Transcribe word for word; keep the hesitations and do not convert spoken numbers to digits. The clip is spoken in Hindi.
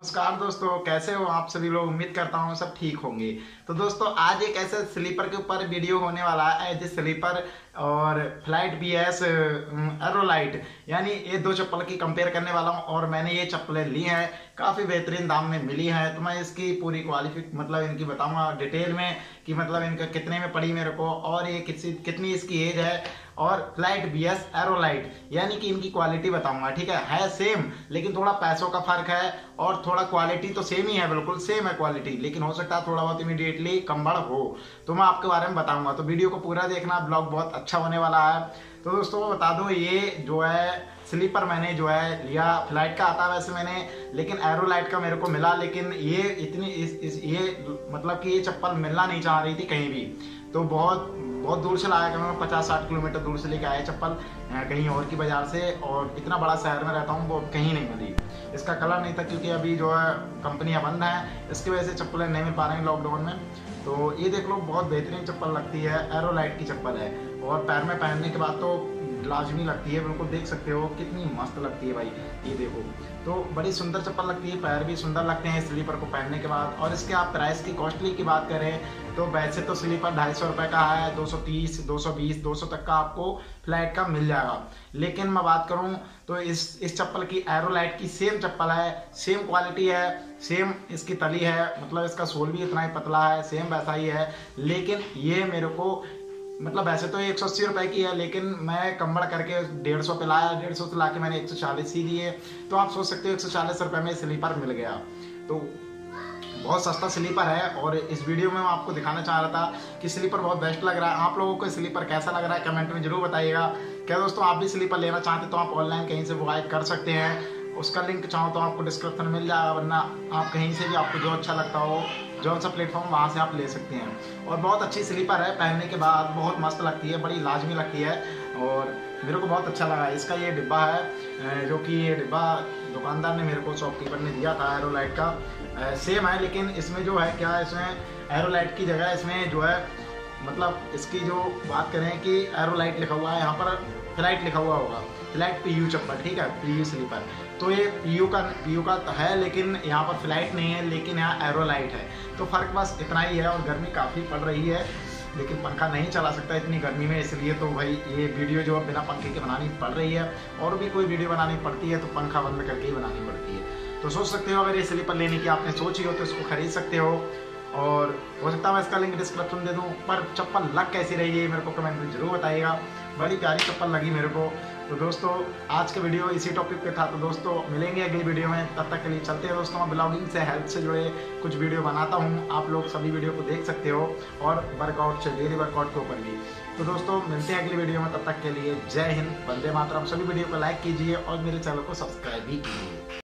नमस्कार दोस्तों, कैसे हो आप सभी लोग। उम्मीद करता हूँ सब ठीक होंगे। तो दोस्तों आज एक ऐसे स्लीपर के ऊपर वीडियो होने वाला है एज स्लीपर और फ्लाइट बी एस एरोलाइट, यानी ये दो चप्पल की कंपेयर करने वाला हूँ। और मैंने ये चप्पलें ली हैं, काफ़ी बेहतरीन दाम में मिली हैं। तो मैं इसकी पूरी क्वालिफिक मतलब इनकी बताऊंगा डिटेल में कि मतलब इनका कितने में पड़ी मेरे को, और ये कितनी कितनी इसकी एज है, और फ्लाइट बी एस एरोलाइट यानी कि इनकी क्वालिटी बताऊंगा। ठीक है है सेम, लेकिन थोड़ा पैसों का फर्क है, और थोड़ा क्वालिटी तो सेम ही है, बिल्कुल सेम है क्वालिटी, लेकिन हो सकता है थोड़ा बहुत इमीडिएटली कम बढ़ हो। तो मैं आपके बारे में बताऊंगा, तो वीडियो को पूरा देखना, ब्लॉग बहुत अच्छा होने वाला है। तो दोस्तों बता दो, ये जो है स्लीपर मैंने जो है लिया, फ्लाइट का आता वैसे मैंने, लेकिन एरोलाइट का मेरे को मिला। लेकिन ये इतनी इस, इस ये मतलब कि ये चप्पल मिलना नहीं चाह रही थी कहीं भी, तो बहुत बहुत दूर से लाया, मैं पचास साठ किलोमीटर दूर से लेके आया चप्पल कहीं और की बाजार से, और इतना बड़ा शहर में रहता हूँ, वो कहीं नहीं मिली। इसका कलर नहीं था क्योंकि अभी जो है कंपनियां बंद हैं, इसकी वजह से चप्पलें नहीं मिल पा रही हैं लॉकडाउन में। तो ये देख लो, बहुत बेहतरीन चप्पल लगती है, एरोलाइट की चप्पल है, और पैर में पहनने के बाद तो लाजमी लगती है, बिल्कुल देख सकते हो कितनी मस्त लगती है भाई। ये देखो, तो बड़ी सुंदर चप्पल लगती है, पैर भी सुंदर लगते हैं स्लीपर को पहनने के बाद। और इसके आप प्राइस की कॉस्टली की बात करें तो वैसे तो स्लीपर ढाई सौ रुपये का है, दो सौ तीस दो सौ बीस दो सौ तक का आपको फ्लाइट का मिल जाएगा। लेकिन मैं बात करूं तो इस इस चप्पल की, एरोलाइट की सेम चप्पल है, सेम क्वालिटी है, सेम इसकी तली है, मतलब इसका सोल भी इतना ही पतला है, सेम वैसा ही है। लेकिन ये मेरे को मतलब वैसे तो एक सौ अस्सी रुपए की है, लेकिन मैं कम बढ़ करके डेढ़ सौ पे लाया, डेढ़ सौ से ला के मैंने एक सौ चालीस ही दिए। तो आप सोच सकते हो एक सौ चालीस रुपए में स्लीपर मिल गया, तो बहुत सस्ता स्लीपर है। और इस वीडियो में मैं आपको दिखाना चाह रहा था कि स्लीपर बहुत बेस्ट लग रहा है। आप लोगों को स्लीपर कैसा लग रहा है कमेंट में जरूर बताइएगा। क्या दोस्तों आप भी स्लीपर लेना चाहते तो आप ऑनलाइन कहीं से बुक कर सकते हैं, उसका लिंक चाहो तो आपको डिस्क्रिप्शन में मिल जाएगा, वरना आप कहीं से भी आपको जो अच्छा लगता हो, जो सा प्लेटफॉर्म वहाँ से आप ले सकते हैं। और बहुत अच्छी स्लीपर है, पहनने के बाद बहुत मस्त लगती है, बड़ी लाजमी लगती है, और मेरे को बहुत अच्छा लगा। इसका ये डिब्बा है, जो कि ये डिब्बा दुकानदार ने मेरे को, शॉपकीपर ने दिया था, एरोलाइट का सेम है। लेकिन इसमें जो है क्या, इसमें एरोलाइट की जगह इसमें जो है मतलब इसकी जो बात करें कि एरोलाइट लिखा हुआ है, यहाँ पर फ्लाइट लिखा हुआ होगा, फ्लाइट पीयू चप्पल, ठीक है, पीयू स्लीपर। तो ये पीयू का पीयू का तो है, लेकिन यहाँ पर फ्लाइट नहीं है, लेकिन यहाँ एरोलाइट है। तो फर्क बस इतना ही है। और गर्मी काफ़ी पड़ रही है, लेकिन पंखा नहीं चला सकता इतनी गर्मी में, इसलिए तो भाई ये वीडियो जो बिना पंखे के बनानी पड़ रही है। और भी कोई वीडियो बनानी पड़ती है तो पंखा बंद करके ही बनानी पड़ती है। तो सोच सकते हो, अगर ये स्लीपर लेने की आपने सोची हो तो इसको खरीद सकते हो, और हो सकता है मैं इसका लिंक डिस्क्रिप्शन दे दूं। पर चप्पल लग कैसी रही है मेरे को कमेंट में जरूर बताइएगा, बड़ी प्यारी चप्पल लगी मेरे को। तो दोस्तों आज का वीडियो इसी टॉपिक पे था। तो दोस्तों मिलेंगे अगली वीडियो में, तब तक के लिए चलते हैं दोस्तों। मैं ब्लॉगिंग से, हेल्थ से जुड़े कुछ वीडियो बनाता हूँ, आप लोग सभी वीडियो को देख सकते हो, और वर्कआउट से, डेली वर्कआउट के ऊपर भी। तो दोस्तों मिलते हैं अगली वीडियो में, तब तक के लिए जय हिंद, वंदे मातरम। सभी वीडियो को लाइक कीजिए और मेरे चैनल को सब्सक्राइब भी कीजिए।